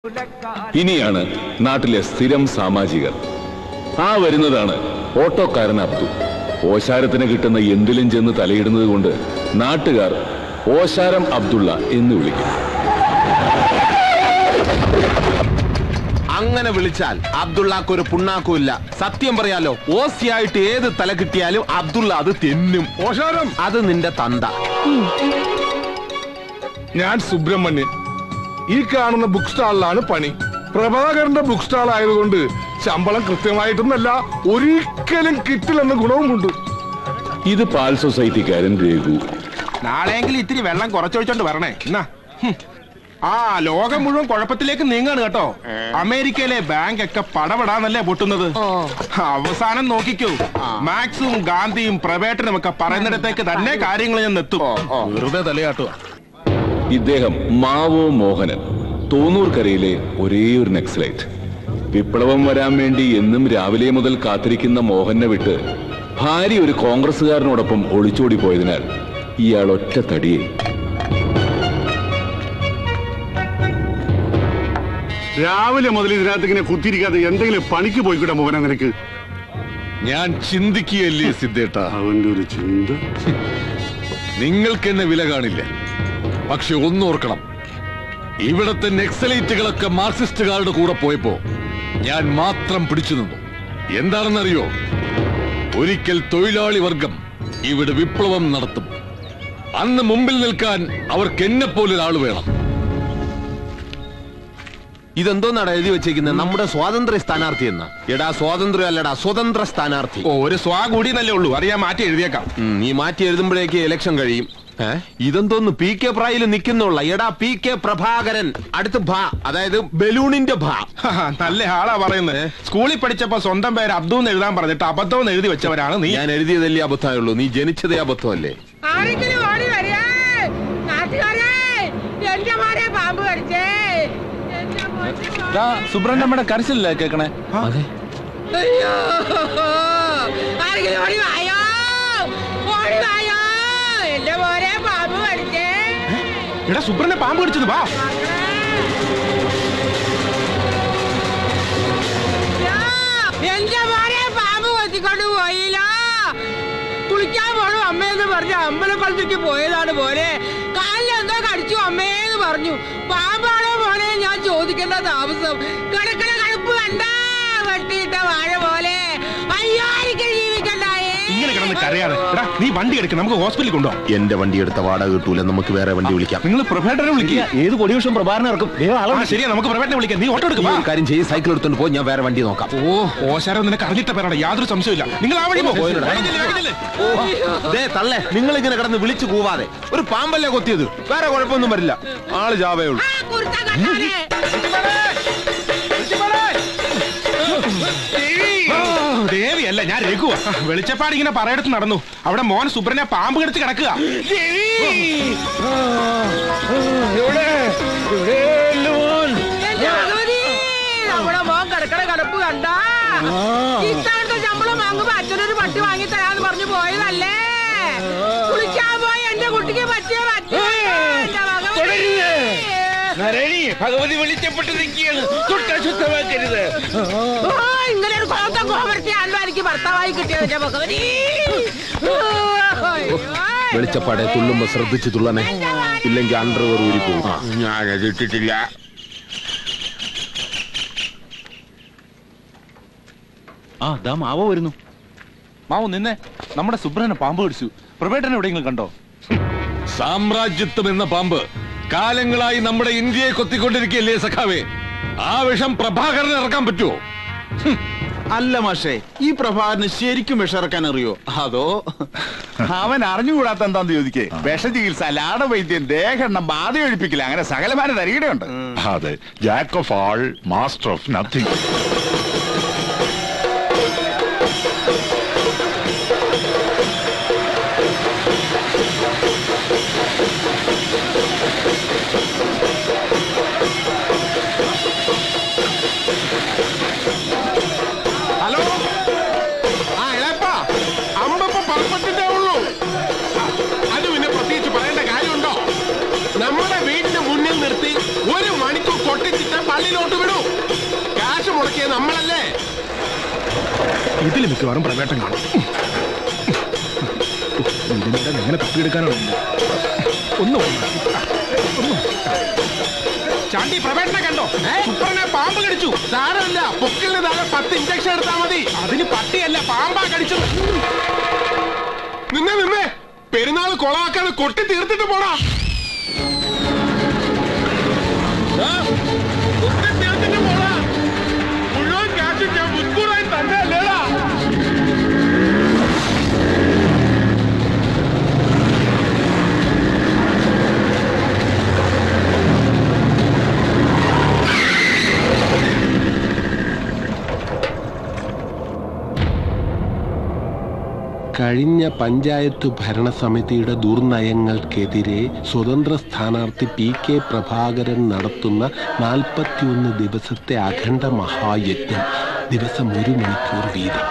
ഇനിയാണ് നാട്ടിലെ സ്ഥിരം സാമാജികർ. ആ വരുന്നതാണ് ഓട്ടോക്കാരൻ അബ്ദു. ഓശാരത്തിന് കിട്ടുന്ന എന്തിലും ചെന്ന് തലയിടുന്നത് കൊണ്ട് നാട്ടുകാർ ഓശാരം അബ്ദുള്ള എന്ന് വിളിക്കും. അങ്ങനെ വിളിച്ചാൽ അബ്ദുള്ളക്കൊരു പുണ്ണാക്കുമില്ല. സത്യം പറയാലോ, ഓസിയായിട്ട് ഏത് തല കിട്ടിയാലും അബ്ദുള്ള അത് തിന്നും. ഓശാരം, അത് നിന്റെ തന്ത. ഞാൻ സുബ്രഹ്മണ്യൻ. ഈ കാണുന്ന ബുക്ക് സ്റ്റാളിലാണ് പണി. പ്രഭാകരന്റെ ബുക്ക് സ്റ്റാൾ ആയതുകൊണ്ട് ശമ്പളം കൃത്യമായിട്ടൊന്നല്ല, ഒരിക്കലും കിട്ടില്ലെന്ന ഗുണവുമുണ്ട്. ഇത് പാൽ സൊസൈറ്റിക്കാരൻ രഘു. നാളെയെങ്കിലും ഇത്തിരി വെള്ളം കുറച്ചൊഴിച്ചോണ്ട് വരണേ. എന്നാ ആ ലോകം മുഴുവൻ കുഴപ്പത്തിലേക്ക് നീങ്ങാണ് കേട്ടോ. അമേരിക്കയിലെ ബാങ്ക് ഒക്കെ പടപെടാന്നല്ലേ പൊട്ടുന്നത്. അവസാനം നോക്കിക്കൂ, മാക്സും ഗാന്ധിയും പ്രവേട്ടനും ഒക്കെ പറയുന്നിടത്തേക്ക് തന്നെ കാര്യങ്ങൾ ഞാൻ എത്തും. വെറുതെ തലയാട്ടോ. ഇദ്ദേഹം മാവോ മോഹനൻ, തോന്നൂർക്കരയിലെ ഒരേ ഒരു നക്സലൈറ്റ്. വിപ്ലവം വരാൻ വേണ്ടി എന്നും രാവിലെ മുതൽ കാത്തിരിക്കുന്ന മോഹനെ വിട്ട് ഭാര്യ ഒരു കോൺഗ്രസുകാരനോടൊപ്പം ഒളിച്ചോടി പോയതിനാൽ ഇയാൾ ഒറ്റ തടിയെ. രാവിലെ മുതൽ ഇതിനകത്ത് ഇങ്ങനെ കുത്തിയിരിക്കാതെ എന്തെങ്കിലും പണിക്ക് പോയിക്കൂടെ മോഹന നിനക്ക്? ഞാൻ ചിന്തിക്കുകയല്ലേ സിദ്ധേട്ട. അവന്റെ ഒരു ചിന്ത. നിങ്ങൾക്ക് എന്നെ വില കാണില്ല, പക്ഷെ ഒന്നോർക്കണം, ഇവിടത്തെ നെക്സലൈറ്റുകളൊക്കെ മാർക്സിസ്റ്റുകാരുടെ കൂടെ പോയപ്പോ ഞാൻ മാത്രം പിടിച്ചു നിന്നു. എന്താണെന്നറിയോ? ഒരിക്കൽ തൊഴിലാളി വർഗം ഇവിടെ വിപ്ലവം നടത്തും. അന്ന് മുമ്പിൽ നിൽക്കാൻ അവർക്ക് എന്നെ പോലൊരാൾ വേണം. ഇതെന്തോന്നാണ് എഴുതി വെച്ചേക്കുന്നത്? നമ്മുടെ സ്വാതന്ത്ര്യ സ്ഥാനാർത്ഥി എന്ന. എടാ സ്വാതന്ത്ര്യം അല്ലടാ, സ്വതന്ത്ര സ്ഥാനാർത്ഥി. ഒരു സ്വാ കൂടി നല്ലേ ഉള്ളൂ, അറിയാൻ മാറ്റി എഴുതിയേക്കാം. നീ മാറ്റി എഴുതുമ്പോഴേക്ക് ഇലക്ഷൻ കഴിയും. ഇതെന്തോന്ന് പി കെ പ്രായിൽ നിൽക്കുന്നുള്ള? എടാ പി കെ പ്രഭാകരൻ, അടുത്ത് ഭ, അതായത് ബലൂണിന്റെ ഭ. നല്ല ആളാ പറയുന്നത്. സ്കൂളിൽ പഠിച്ചപ്പോ സ്വന്തം പേര് അബ്ദു എഴുതാൻ പറഞ്ഞിട്ട് അബദ്ധം എഴുതി വെച്ചവരാണ് നീ. ഞാൻ എഴുതിയതല്ലേ അബദ്ധമായുള്ളൂ, നീ ജനിച്ചതേ അബദ്ധമല്ലേ? സുബ്രഹ്മണ്യമ്മയുടെ കരച്ചിലല്ലേ കേക്കണേ? എടാ സുബ്രഹ്മണ്യ പാമ്പ് കടിച്ചത്. വാ, എന്റെ മോനെ പാമ്പ് കൊത്തിക്കൊണ്ട് പോയില്ല. കുളിക്കാൻ പോണു അമ്മയെന്ന് പറഞ്ഞു അമ്പലക്കുളത്തേക്ക് പോയതാണ് മോനെ. കാലിലെന്തോ കടിച്ചു അമ്മയെന്ന് പറഞ്ഞു. പാമ്പാണോ മോനെ ഞാൻ ചോദിക്കേണ്ട താമസം. കിടക്കണ കടുപ്പ് കണ്ട വെട്ടിയിട്ട വാഴ പോലെ. അയ്യോ എനിക്ക് ജീവിക്കണ്ടായേ. ഇങ്ങനെ കിടന്ന് കരയാതെ. എടാ നീ വണ്ടി എടുക്ക, നമുക്ക് ഹോസ്പിറ്റലിൽ കൊണ്ടുപോകാം. എന്റെ വണ്ടി എടുത്ത വാടക കിട്ടൂല, നമുക്ക് വേറെ വണ്ടി വിളിക്കാം. നിങ്ങൾ പ്രഭേട്ടനെ വിളിക്കുക. ഏത് പൊടിവിഷം പ്രഭാകരനെ ഇറക്കും? ശരിയാ, നമുക്ക് പ്രഭേട്ടനെ വിളിക്കാം. നീ ഓട്ടോ എടുക്കും. കാര്യം ചെയ്ത് സൈക്കിൾ എടുത്തോണ്ട് പോയി, ഞാൻ വേറെ വണ്ടി നോക്കാം. ഓ ഓശാരം നിനക്ക് അറിഞ്ഞിട്ട പേരാണ്, യാതൊരു സംശയമില്ല. നിങ്ങൾ ആ വഴി തള്ളേ, നിങ്ങൾ ഇങ്ങനെ കിടന്ന് വിളിച്ചു കൂവാതെ. ഒരു പാമ്പല്ലേ കൊത്തിയത്, വേറെ കുഴപ്പമൊന്നും വരില്ല. ആള് ജാവയുള്ളൂ. ദേവിയല്ല, ഞാൻ രഘു. വെളിച്ചപ്പാട് ഇങ്ങനെ പറയടുത്ത് നടന്നു. അവിടെ മോൻ സുബ്രനെ പാമ്പ് കടിച്ച് കിടക്കുക. നമ്മുടെ മോൻ കിടക്കണ കിടപ്പ് കണ്ട. ഇത്തവണത്തെ ശമ്പളം വാങ്ങുമ്പോ അച്ഛനൊരു പട്ടി വാങ്ങി തരാന്ന് പറഞ്ഞു പോയതല്ലേ. കുളിക്കാൻ പോയി എന്റെ കുട്ടിക്ക് പറ്റിയ ഭഗവതി വിളിച്ചപ്പെട്ട് നിൽക്കുകയാണ്. ശുദ്ധമാക്കരുത്. ഇങ്ങനെ ഒരു കോട്ടം കോമർത്തിയാണല്ലോ എനിക്ക് ഭർത്താവായി കിട്ടിയത് ഭഗവതി. വെളിച്ചപ്പാടെ തുള്ളുമ്പോ ശ്രദ്ധിച്ചു തുള്ളണേ, ഇല്ലെങ്കിൽ അണ്ടർവെയർ ഊരി പോകും. ഞാനത് ഇട്ടിട്ടില്ല. മാവോ വരുന്നു. മാവോ നിന്നെ, നമ്മുടെ സുബ്രഹ്മണ്യനെ പാമ്പ് കടിച്ചു. പ്രഭേട്ടനെ എവിടെയെങ്കിലും കണ്ടോ? സാമ്രാജ്യത്വം എന്ന പാമ്പ് കാലങ്ങളായി നമ്മുടെ ഇന്ത്യയെ കൊത്തിക്കൊണ്ടിരിക്കുകയല്ലേ സഖാവേ. ആ വിഷം പ്രഭാകരന് ഇറക്കാൻ പറ്റുമോ? അല്ല മാഷേ, ഈ പ്രഭാകരന് ശരിക്കും വിഷമിറക്കാൻ അറിയോ? അതോ അവൻ അറിഞ്ഞുകൂടാത്ത എന്താന്ന് ചോദിക്കേ? വിഷചികിത്സ, ലാടവൈദ്യം, ദേഹെണ്ണം, ബാധ ഒഴിപ്പിക്കില്ല, അങ്ങനെ സകലമാന തരികയുണ്ട്. അതെ, jack of all, master of nothing. Hello, ആ ഇളയപ്പാ, അമ്പപ്പ പറപ്പത്തിട്ടേ ഉള്ളൂ. അത് പിന്നെ പ്രത്യേകിച്ച് പറയേണ്ട കാര്യമുണ്ടോ? നമ്മുടെ വീടിന് മുന്നിൽ നിർത്തി 1 മണിക്കൂർ കൊട്ടിച്ചിട്ട് പള്ളിയിൽ ഉണ്ടാക്കിയത് നമ്മളല്ലേ? ഇതിൽ മിക്കവാറും പ്രവേട്ടം കാണും. ഇതിനെല്ലാം എങ്ങനെ തപ്പിയെടുക്കാനാണ്? ചാണ്ടി പ്രവേട്ടനെ കണ്ടോ? സൂപ്പറിനെ പാമ്പ് കടിച്ചു. സാരമില്ല, പൊക്കിളിന് താഴെ 10 ഇഞ്ചക്ഷൻ എടുത്താൽ മതി. അതിന് പട്ടിയല്ല പാമ്പാ കടിച്ചത്. നിന്നെ പെരുന്നാൾ കൊളാക്കാതെ കൊട്ടി തീർത്തിട്ട് പോടാ. മുഴുവൻ കാശ് ഞാൻ മുൻകൂറായി തന്നെ അല്ലേടാ. കഴിഞ്ഞ പഞ്ചായത്ത് ഭരണസമിതിയുടെ ദുർനയങ്ങൾക്കെതിരെ സ്വതന്ത്ര സ്ഥാനാർത്ഥി PK പ്രഭാകരൻ നടത്തുന്ന 41 ദിവസത്തെ അഖണ്ഡ മഹായജ്ഞം. ദിവസം 1 മണിക്കൂർ വീതം.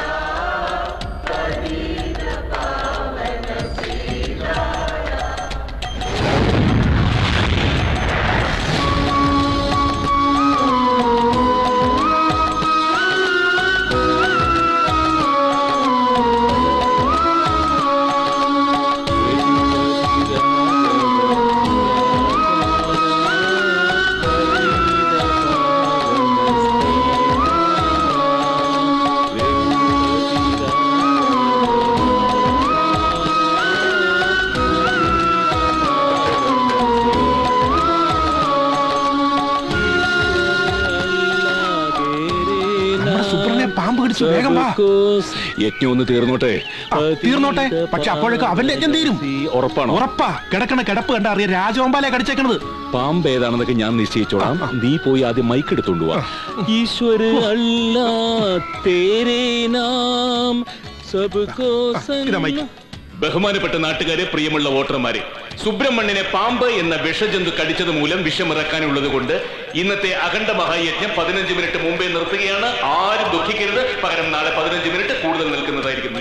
പാമ്പ് കടിച്ചു. വേഗം വാ. യജ്ഞം ഒന്ന് തീർന്നോട്ടെ. തീർന്നോട്ടെ, പക്ഷെ അപ്പോഴേക്കും അവന്റെ യജ്ഞം തീരും. ഉറപ്പാണോ? ഉറപ്പാ. കിടക്കണ കിടപ്പ് കണ്ട അറിയാം രാജവമ്പാലെ കടിച്ചേക്കണത്. പാമ്പ് ഏതാണെന്നൊക്കെ ഞാൻ നിശ്ചയിച്ചോളാം. നീ പോയി ആദ്യം മൈക്ക് എടുത്തോണ്ട് പോവാ. ഈശ്വര അല്ലാ തേരേ നാം സബ്കോ സന്ന. ബഹുമാനപ്പെട്ട നാട്ടുകാരെ, പ്രിയമുള്ള വോട്ടർമാരെ, സുബ്രഹ്മണ്യനെ പാമ്പ് എന്ന വിഷജന്തു കടിച്ചത് മൂലം വിഷമിറക്കാനുള്ളത് കൊണ്ട് ഇന്നത്തെ അഖണ്ഡ മഹായജ്ഞം 15 മിനിറ്റ് മുമ്പേ നിർത്തുകയാണ്. ആരും ദുഃഖിക്കരുത്. പകരം നാളെ 15 മിനിറ്റ് കൂടുതൽ നിൽക്കുന്നതായിരിക്കും.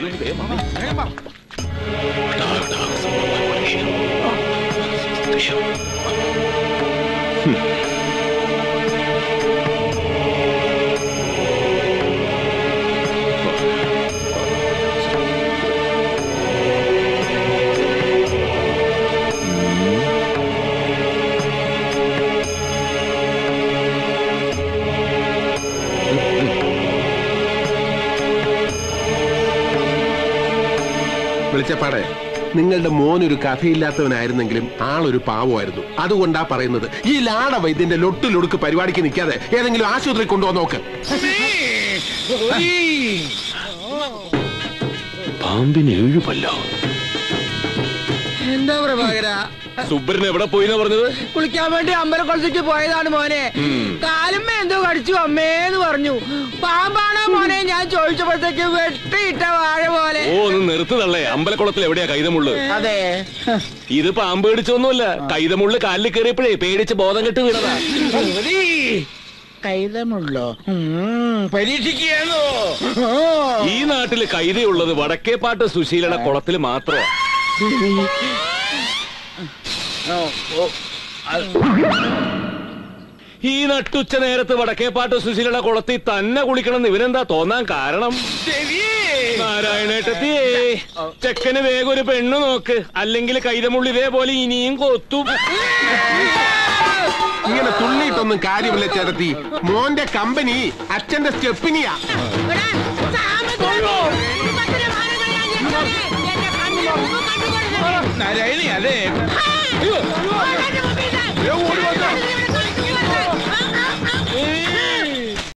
വെളിച്ചപ്പാടെ, നിങ്ങളുടെ മോനൊരു കഥയില്ലാത്തവനായിരുന്നെങ്കിലും ആളൊരു പാവമായിരുന്നു. അതുകൊണ്ടാ പറയുന്നത്. ഈ ലാട വൈദ്യന്റെ ലൊട്ടിലൊടുക്ക് പരിപാടിക്ക് നിൽക്കാതെ ഏതെങ്കിലും ആശുപത്രി കൊണ്ടുവന്ന് നോക്ക്. പാമ്പിന് 7 പല്ലോ. എന്താ പ്രഭാകര? സുബ്രൻ എവിടെ പോയിന്നാ പറഞ്ഞത്? കുളിക്കാൻ വേണ്ടി അമ്പലക്കുളത്തേക്ക് പോയതാണ് മോനെ. കാലുമ്മ എന്തോ കടിച്ചു അമ്മേന്ന് പറഞ്ഞു. പാമ്പാണോ മോനെ ഞാൻ ചോദിച്ചപ്പോഴത്തേക്ക് വെട്ടിയിട്ട വാഴ പോലെ. ഓ, ഒന്ന് നിർത്തുതള്ളേ. അമ്പലക്കുളത്തിൽ എവിടെയാ കൈതമുള്ളു? അതെ, ഇത് പാമ്പ് കടിച്ചൊന്നുമല്ല. കൈതമുള്ളു കാലിൽ കയറിയപ്പോഴേ പേടിച്ച് ബോധം കെട്ട് വീണതാ. കൈതമുള്ളോ? പരീക്ഷിക്കുകയാണോ? ഈ നാട്ടില് കൈതയുള്ളത് വടക്കേപ്പാട്ട് സുശീലയുടെ കുളത്തിൽ മാത്രമാ. ഈ നട്ടുച്ച നേരത്ത് വടക്കേപ്പാട്ട് സുശീലയുടെ കുളത്തിൽ തന്നെ കുളിക്കണം ഇവനെന്താ തോന്നാൻ കാരണം? നാരായണേട്ടത്തിയേ, ചെക്കന് വേഗം ഒരു പെണ്ണ് നോക്ക്, അല്ലെങ്കിൽ കൈതമുള്ളി ഇതേപോലെ ഇനിയും കൊത്തും. ഇങ്ങനെ തുള്ളിയിട്ടൊന്നും കാര്യമില്ല ചേട്ടത്തി. മോന്റെ കമ്പനി അച്ഛന്റെ സ്റ്റെപ്പിനിയാ. നാരായണി, അതെ